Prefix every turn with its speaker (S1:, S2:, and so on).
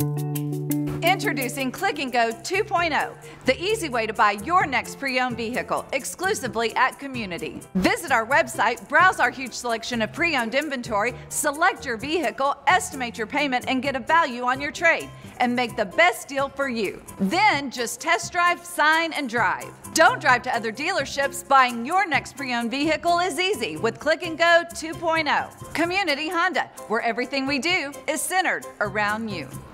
S1: Introducing Click and Go 2.0, the easy way to buy your next pre-owned vehicle exclusively at Community. Visit our website, browse our huge selection of pre-owned inventory, select your vehicle, estimate your payment, and get a value on your trade, and make the best deal for you. Then just test drive, sign, and drive. Don't drive to other dealerships. Buying your next pre-owned vehicle is easy with Click and Go 2.0. Community Honda, where everything we do is centered around you.